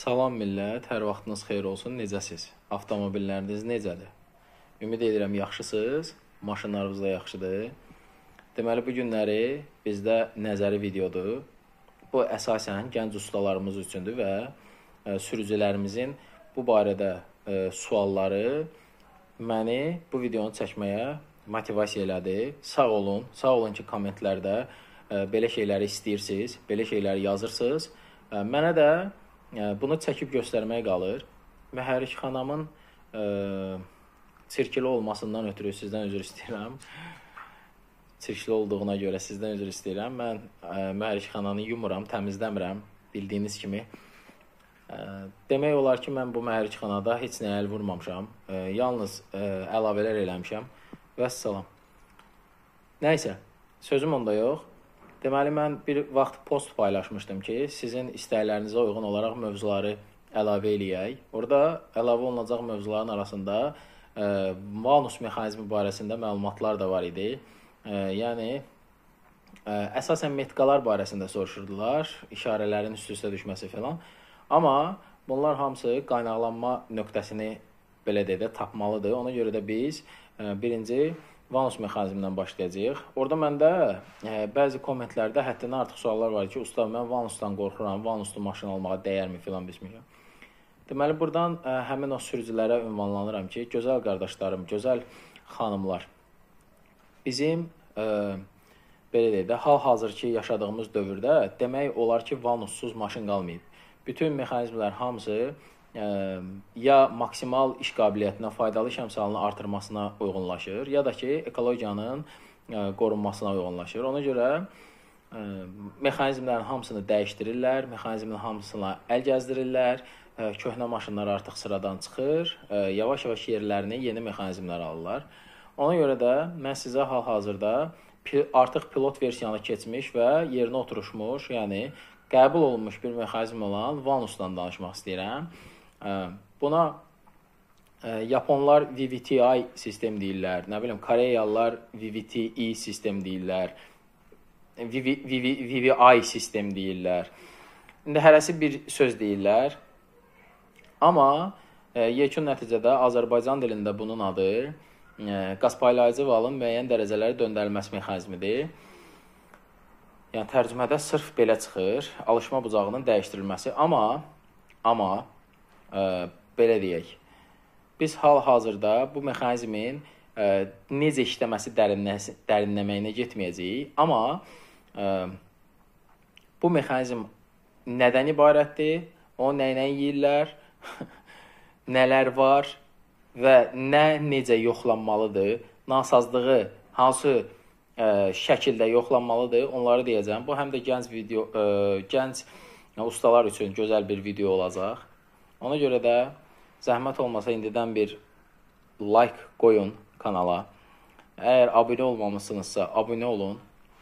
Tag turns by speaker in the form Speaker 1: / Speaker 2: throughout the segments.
Speaker 1: Salam millət, hər vaxtınız xeyir olsun, necəsiz? Avtomobilləriniz necədir? Ümid edirəm yaxşısınız, maşınlarınız da yaxşıdır. Deməli, bu günləri bizdə nəzəri videodur. Bu əsasən gənc ustalarımız üçündür və sürücülərimizin bu barədə sualları məni bu videonu çəkməyə motivasiya elədi. Sağ olun ki, kommentlərdə belə şeyləri istəyirsiniz, belə şeyləri yazırsınız. Mənə də bunu çəkib göstərmək qalır. Məhərik xanamın çirkli olmasından ötürü sizdən üzr istəyirəm. Çirkli olduğuna görə sizdən üzr istəyirəm. Mən Məhərik xananı yumuram, təmizləmirəm, bildiyiniz kimi. Demək olar ki, mən bu Məhərik xanada heç nəyə əl vurmamışam. Yalnız əlavələr eləmişəm. Vəssalam. Nəysə, sözüm onda yox. Deməli, mən bir vaxt post paylaşmışdım ki, sizin istəklərinizə uyğun olaraq mövzuları əlavə eləyək. Orada əlavə olunacaq mövzuların arasında vanus mexanizmi barəsində məlumatlar da var idi. Yəni, əsasən metqalar barəsində soruşurdular, işarələrin üst-üstə düşməsi falan. Amma bunlar hamısı qaynaqlanma nöqtəsini belə deyə tapmalıdır. Ona görə də biz birinci vanus mexanizmindən başlayacağıq. Orada məndə bəzi kommentlərdə həddindən artıq suallar var ki, usta, mən vanusdan qorxuram, vanuslu maşın almağa dəyərmi filan bilmirəm. Deməli, buradan həmin o sürücülərə ünvanlanıram ki, gözəl qardaşlarım, gözəl xanımlar, bizim belə deyək də, hal-hazırki yaşadığımız dövrdə demək olar ki, vanussuz maşın qalmayıb. Bütün mexanizmlər hamısı ya maksimal iş qabiliyyətinə, faydalı iş əmsalını artırmasına uyğunlaşır, ya da ki, ekologiyanın qorunmasına uyğunlaşır. Ona görə mexanizmlərin hamısını dəyişdirirlər, mexanizmin hamısına əl gəzdirirlər, köhnə maşınlar artıq sıradan çıxır, yavaş-yavaş yerlərini yeni mexanizmlər alırlar. Ona görə də mən sizə hal-hazırda artıq pilot versiyanı keçmiş və yerinə oturuşmuş, yəni qəbul olunmuş bir mexanizm olan vanusdan danışmaq istəyirəm. Buna Japonlar VVTi sistem deyirlər, nə bilim, Koreyalılar VVTi sistem deyirlər, VVI sistem deyirlər. İndi hərəsi bir söz deyirlər. Amma yekun nəticədə Azərbaycan dilində bunun adı qaz paylayıcı valın müəyyən dərəcələri döndərilməsi mexanizmidir. Yəni, tərcümədə sırf belə çıxır, alışma bucağının dəyişdirilməsi. Amma belə deyək, biz hal-hazırda bu mexanizmin necə işləməsi dərinləməyinə getməyəcəyik. Amma bu mexanizm nədən ibarətdir, onu nə-nə yeyirlər, nələr var və necə yoxlanmalıdır, nasazlığı hansı şəkildə yoxlanmalıdır, onları deyəcəm. Bu həm də gənc ustalar üçün gözəl bir video olacaq. Ona görə də zəhmət olmasa indidən bir like qoyun kanala. Əgər abunə olmamışsınızsa abunə olun.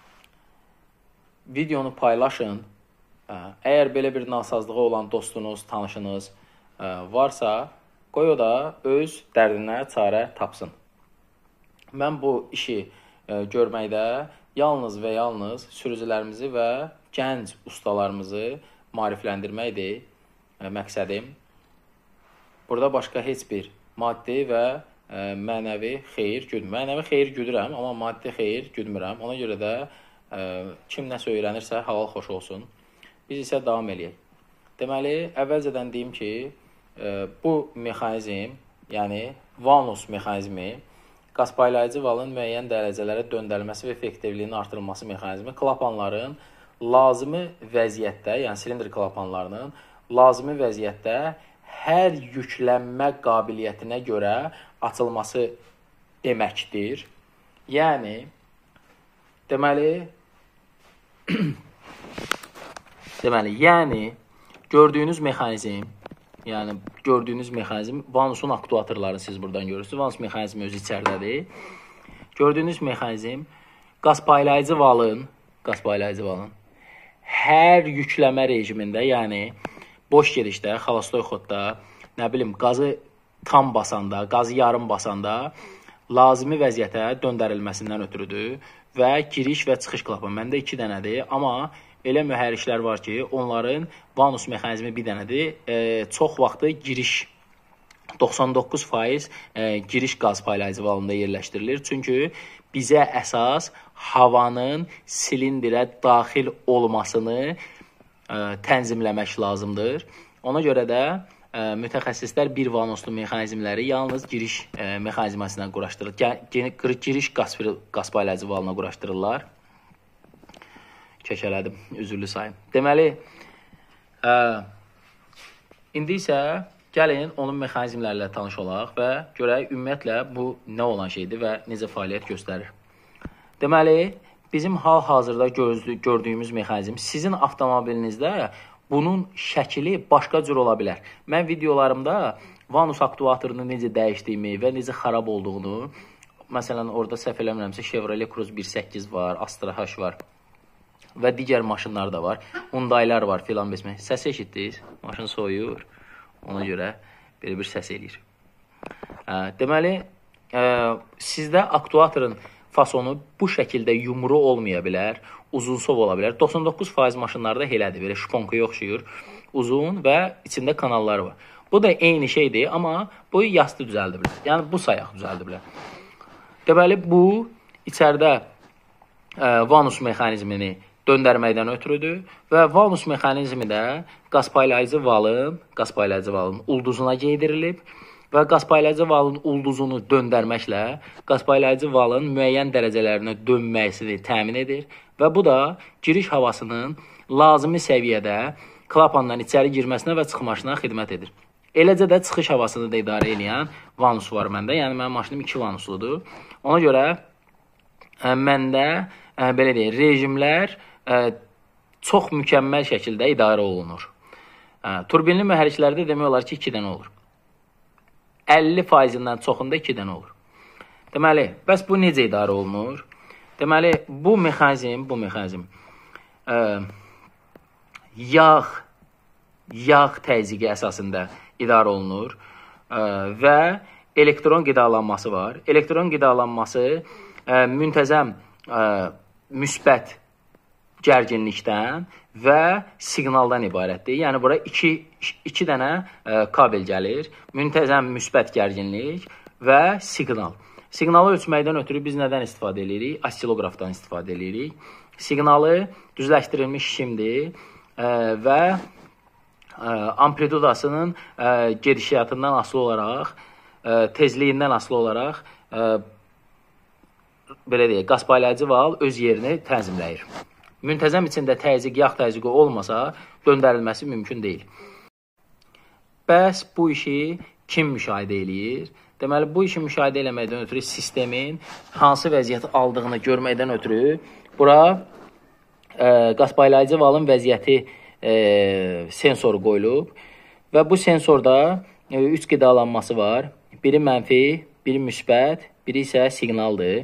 Speaker 1: Videonu paylaşın. Əgər belə bir nasazlığı olan dostunuz, tanışınız varsa, qoy o da öz dərdinə çarə tapsın. Mən bu işi görməkdə yalnız və yalnız sürücülərimizi və gənc ustalarımızı maarifləndirməkdir məqsədim. Burada başqa heç bir maddi və mənəvi xeyir güdmürəm. Mənəvi xeyir güdürəm, amma maddi xeyir güdmürəm. Ona görə də kim nəsə öyrənirsə halal xoş olsun. Biz isə davam eləyək. Deməli, əvvəlcədən deyim ki, bu mexanizm, yəni vanus mexanizmi, qaz paylayıcı valın müəyyən dərəcələrə döndərilməsi və effektivliyinin artırılması mexanizmi klapanların lazımi vəziyyətdə, yəni silindr klapanlarının lazımi vəziyyətdə hər yüklənmə qabiliyyətinə görə açılması deməkdir. Deməli, gördüyünüz mexanizm, vanusun aktuatorlarını siz buradan görürsünüz. Vanus mexanizmi özü içərdədir. Gördüyünüz mexanizm qaz paylayıcı valın hər yükləmə rejimində, yəni boş gedişdə, xalastoy xodda, nə bilim, qazı tam basanda, qazı yarım basanda lazımi vəziyyətə döndərilməsindən ötürüdür və giriş və çıxış klapanı. Məndə 2 dənədir, amma elə mühərriklər var ki, onların vanus mexanizmi bir dənədir. Çox vaxtı giriş 99% giriş qaz paylayıcı valında yerləşdirilir. Çünki bizə əsas havanın silindrə daxil olmasını tənzimləmək lazımdır. Ona görə də mütəxəssislər bir vanuslu mexanizmləri yalnız giriş mexanizmasına quraşdırır. Giriş qaz paylayıcı valına quraşdırırlar. Kəkələdim, üzürlü sayın. Deməli, indi isə gəlin onun mexanizmlərlə tanış olaq və görək ümumiyyətlə bu nə olan şeydir və necə fəaliyyət göstərir. Deməli, bizim hal-hazırda gördüyümüz mexanizm sizin avtomobilinizdə bunun şəkili başqa cür ola bilər. Mən videolarımda vanus aktuatorunu necə dəyişdiyimi və necə xarab olduğunu, məsələn, orada səhv eləmirəmsə Chevrolet Cruze 1.8 var, Astra H var və digər maşınlar da var. Hyundai'lar var filan besmə. Səs eşitdiniz? Maşın soyuyur. Ona görə belə bir səs eləyir. Deməli, sizdə aktuatorun fasonu bu şəkildə yumru olmaya bilər, uzunsov ola bilər. 99% maşınlarda elədir, belə şponka oxşuyur, uzun və içində kanalları var. Bu da eyni şeydir, amma bu yastı düzəldə bilər. Yəni, bu sayaq düzəldə bilər. Deməli, bu içəridə vanus mexanizmini döndərməkdən ötürüdür və vanus mexanizmi də qaz paylayıcı valın ulduzuna geydirilib və qaz paylayıcı valın ulduzunu döndərməklə qaz paylayıcı valın müəyyən dərəcələrinə dönməsini təmin edir və bu da giriş havasının lazımi səviyyədə klapandan içəri girməsinə və çıxmasına xidmət edir. Eləcə də çıxış havasını da idarə edən vanus var məndə, yəni mənim maşınım 2 vanusludur. Ona görə məndə belə deyək, rejimlər çox mükəmməl şəkildə idarə olunur. Turbinli mühərriklərdə demək olar ki, 2 dənə olur. 50%-dən çoxunda 2 dənə olur. Deməli, bəs bu necə idarə olunur? Deməli, bu mexanizm yağ təzyiqi əsasında idarə olunur və elektron qidalanması var. Elektron qidalanması müntəzəm müsbət gərginlikdən və siqnaldan ibarətdir. Yəni, bura 2 dənə kabel gəlir. Müntəzəm müsbət gərginlik və siqnal. Siqnalı ölçməkdən ötürü biz nədən istifadə edirik? Ostilografdan istifadə edirik. Siqnalı düzləşdirilmiş şimdir və amplitudasının gedişatından asılı olaraq, tezliyindən asılı olaraq belə deyək, qaz paylayıcı val öz yerini tənzimləyir. Müntəzəm içində yağ təzyiqi olmasa, döndərilməsi mümkün deyil. Bəs bu işi kim müşahidə eləyir? Deməli, bu işi müşahidə eləməkdən ötürü sistemin hansı vəziyyəti aldığını görməkdən ötürü bura qaz paylayıcı valın vəziyyəti sensoru qoyulub və bu sensorda 3 qidalanması var. Biri mənfi, biri müsbət, biri isə siqnaldır.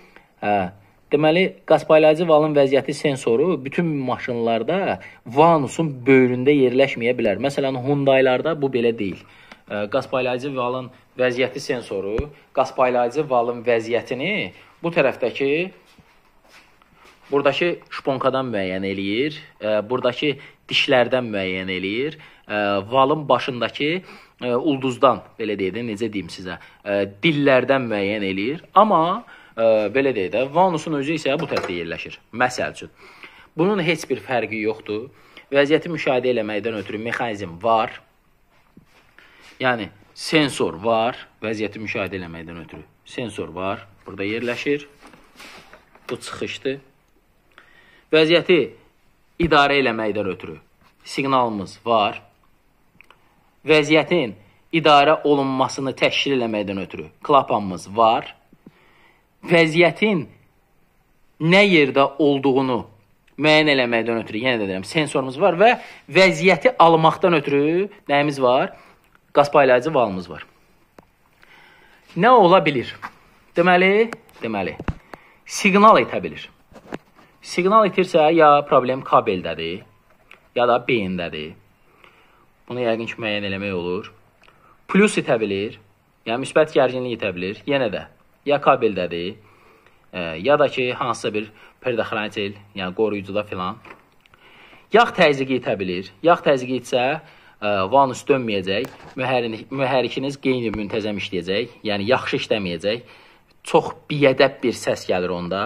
Speaker 1: Deməli, qaz paylayıcı valın vəziyyəti sensoru bütün maşınlarda vanusun böyründə yerləşməyə bilər. Məsələn, Hyundai'larda bu belə deyil. Qaz paylayıcı valın vəziyyəti sensoru, qaz paylayıcı valın vəziyyətini bu tərəfdəki buradakı şponkadan müəyyən eləyir, buradakı dişlərdən müəyyən eləyir, valın başındakı ulduzdan, belə deyək də, necə deyim sizə, dillərdən müəyyən eləyir. Amma belə deyək də, vanusun özü isə bu tərəfdə yerləşir. Məsəl üçün, bunun heç bir fərqi yoxdur. Vəziyyəti müşahidə eləməkdən ötürü mexanizm var. Yəni, sensor var. Vəziyyəti müşahidə eləməkdən ötürü sensor var. Burada yerləşir. Bu çıxışdır. Vəziyyəti idarə eləməkdən ötürü siqnalımız var. Vəziyyətin idarə olunmasını təşkil eləməkdən ötürü klapanımız var. Vəziyyətin nə yerdə olduğunu müəyyən eləməkdən ötürü, yenə də deyirəm, sensorumuz var və vəziyyəti almaqdan ötürü nəyimiz var? Qaz paylayıcı valımız var. Nə ola bilir? Deməli, siqnal itə bilir. Siqnal itirsə, ya problem kabeldədir, ya da beyindədir. Bunu yəqin ki, müəyyən eləmək olur. Plus itə bilir, yəni müsbət gərginlik itə bilir, yenə də ya kabeldədir, ya da ki, hansısa bir perdaxrantel, yəni qoruyucuda filan. Yağ təzyiqi itə bilir. Yağ təzyiqi itsə, vanus dönməyəcək, mühərrikiniz qeyri-müntəzəm işləyəcək, yəni yaxşı işləməyəcək. Çox biədəb bir səs gəlir onda.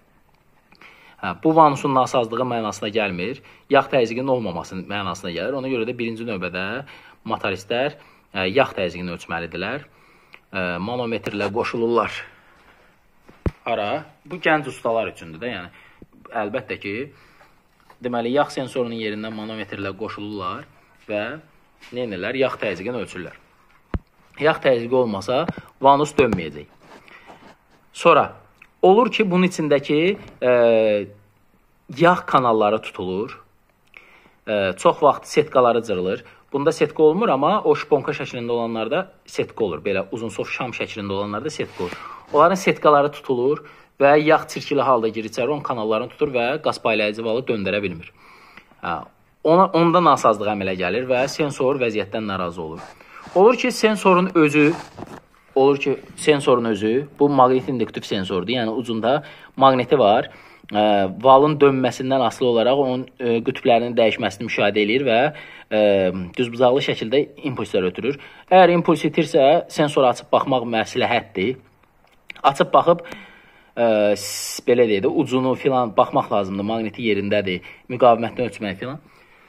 Speaker 1: Bu vanusun nasazlığı mənasına gəlmir, yağ təzyiqinin olmamasının mənasına gəlir. Ona görə də birinci növbədə motoristlər yağ təzyiqini ölçməlidirlər. Manometrlə qoşulurlar. Ara, bu gənc ustalar üçündür də, yəni əlbəttə ki, deməli yağ sensorunun yerindən manometrlə qoşulurlar və nə edirlər? Yağ təzyiqini ölçürlər. Yağ təzyiqi olmasa vanus dönməyəcək. Sonra olur ki, bunun içindəki yağ kanalları tutulur. Çox vaxt setkaları cırılır. Bunda setka olmur, amma o şponka şəklində olanlarda setka olur. Belə uzunsov şam şəklində olanlarda setka olur. Onların setkaları tutulur və yağ çirkili halda girir içəri, onun kanallarını tutur və qaz paylayıcı valı döndərə bilmir. Onda nasazlıq əmələ gəlir və sensor vəziyyətdən narazı olur. Olur ki, sensorun özü, bu maqnit induktiv sensordur. Yəni ucunda maqniti var. Valın dönməsindən asılı olaraq onun qütblərinin dəyişməsini müşahidə edir və düzbucaqlı şəkildə impulslar ötürür. Əgər impuls itirsə, sensoru açıb baxmaq məsləhətdir. Açıb baxıb, belə deyək də, ucunu filan baxmaq lazımdır. Maqniti yerindədir, müqavimətini ölçmək filan.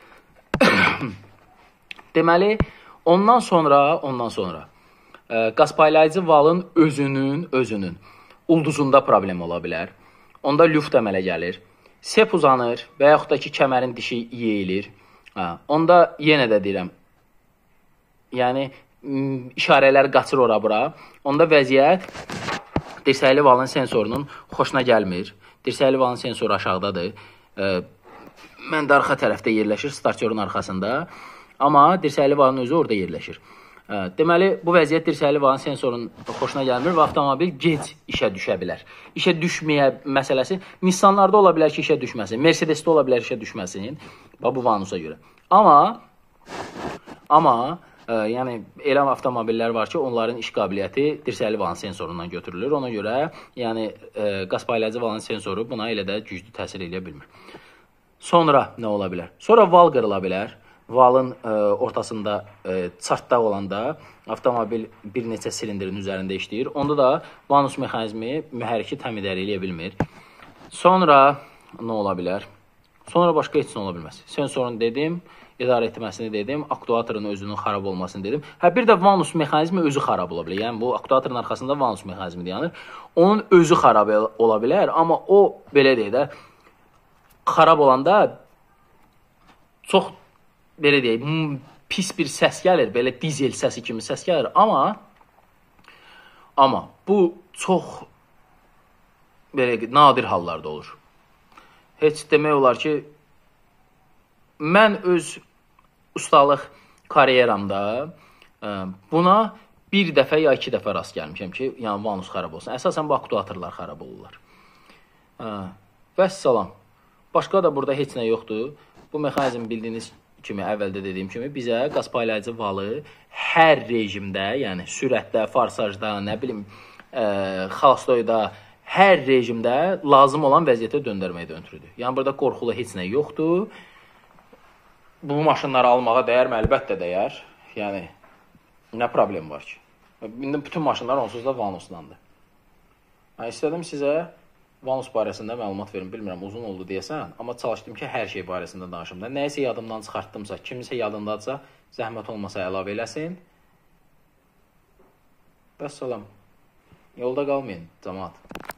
Speaker 1: Deməli, ondan sonra qaz paylayıcı valın özünün ulduzunda problem ola bilər. Onda lüft əmələ gəlir. Sep uzanır və yaxud da ki, kəmərin dişi yeyilir. Onda yenə də deyirəm, yəni işarələr qaçır ora-bura. Onda vəziyyət dirsəkli valın sensorunun xoşuna gəlmir. Dirsəkli valın sensoru aşağıdadır. Mən də arxa tərəfdə yerləşir, startörün arxasında. Amma dirsəkli valın özü orada yerləşir. Deməli, bu vəziyyət dirsəkli valın sensorunun xoşuna gəlmir və avtomobil gec işə düşə bilər. İşə düşməyə məsələsi, Nissanlarda ola bilər ki, işə düşməsin. Mercedesdə ola bilər işə düşməsin. Bu vanusa görə. Amma yəni, elə avtomobillər var ki, onların iş qabiliyyəti dirsəkli valın sensorundan götürülür. Ona görə, yəni, qaz paylayıcı valın sensoru buna elə də güclü təsir edə bilmir. Sonra nə ola bilər? Sonra val qırıla bilər. Valın ortasında çartdaq olanda avtomobil bir neçə silindrin üzərində işləyir. Onda da vanus mexanizmi mühərriki tam idarə edə bilmir. Sonra nə ola bilər? Sonra başqa heç nə ola bilməz. Sensorun dedim, idarə etməsini dedim, aktuatorun özünün xarab olmasını dedim. Bir də vanus mexanizmi özü xarab ola bilər. Yəni bu aktuatorun arxasında vanus mexanizmi dayanır. Onun özü xarab ola bilər, amma o belə deyək də xarab olanda çox belə deyək, pis bir səs gəlir, belə dizel səsi kimi səs gəlir, amma bu çox belə nadir hallarda olur. Heç demək olar ki, mən öz ustalıq karyeramda buna bir dəfə ya iki dəfə rast gəlmişəm ki, yəni vanus xarab olsun. Əsasən bu aktuatorlar xarab olurlar. Vəssalam. Başqa da burada heç nə yoxdur. Bu mexanizm bildiyiniz kimi, əvvəldə dediyim kimi, bizə qaz paylayıcı valı hər rejimdə, yəni sürətdə, farsajda, nə bilim, xalastoyda, hər rejimdə lazım olan vəziyyətə döndərməyə ötürüdür. Yəni, burada qorxulu heç nə yoxdur. Bu maşınları almağa dəyər mi? Əlbəttə dəyər. Yəni, nə problem var ki? Bütün maşınlar onsuz da vanuslandır. İstədim sizə vanus barəsində məlumat verim, bilmirəm, uzun oldu deyəsən, amma çalışdım ki, hər şey barəsində danışım da. Nəyisə yadımdan çıxartdımsa, kimisə yadındadsa, zəhmət olmasa əlavə eləsin. Vəssalam. Yolda qalmayın, cəmaat.